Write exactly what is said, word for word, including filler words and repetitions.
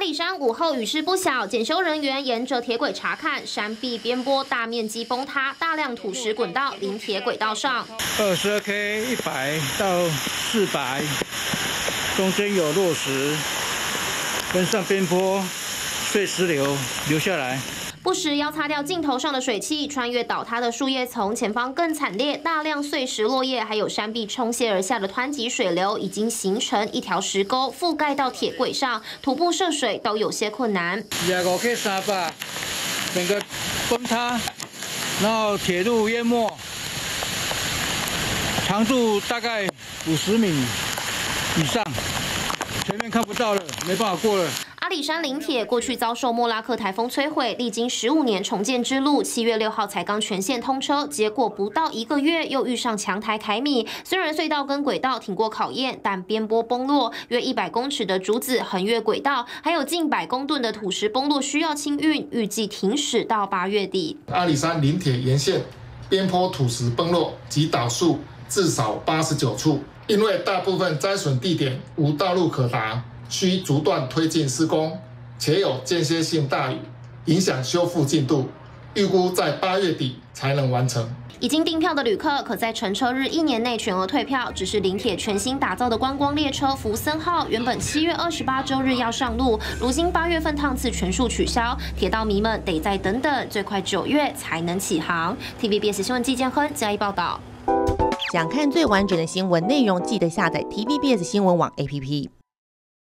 里山午后雨势不小，检修人员沿着铁轨查看，山壁边坡大面积崩塌，大量土石滚到临铁轨道上。 二十二 K 一百到四百，中间有落石，跟上边坡碎石流流下来。 不时要擦掉镜头上的水汽，穿越倒塌的树叶丛，前方更惨烈，大量碎石落叶，还有山壁冲泻而下的湍急水流，已经形成一条石沟，覆盖到铁轨上，徒步涉水都有些困难。 廿五 K 三百，整个崩塌，然后铁路淹没，长度大概五十米以上，前面看不到了，没办法过了。 阿里山林铁过去遭受莫拉克台风摧毁，历经十五年重建之路，七月六号才刚全线通车，结果不到一个月又遇上强台凯米。虽然隧道跟轨道挺过考验，但边坡崩落，约一百公尺的竹子横越轨道，还有近百公吨的土石崩落需要清运，预计停驶到八月底。 阿里山林铁沿线边坡土石崩落及倒树至少八十九处，因为大部分灾损地点无道路可达。 需逐段推进施工，且有间歇性大雨，影响修复进度，预估在八月底才能完成。 已经订票的旅客可在乘车日一年内全额退票。只是林铁全新打造的观光列车福森号，原本七月二十八周日要上路，如今八月份趟次全数取消，铁道迷们得再等等，最快九月才能起航。T V B S 新闻季建亨加以报道。 想看最完整的新闻内容，记得下载 T V B S 新闻网 A P P。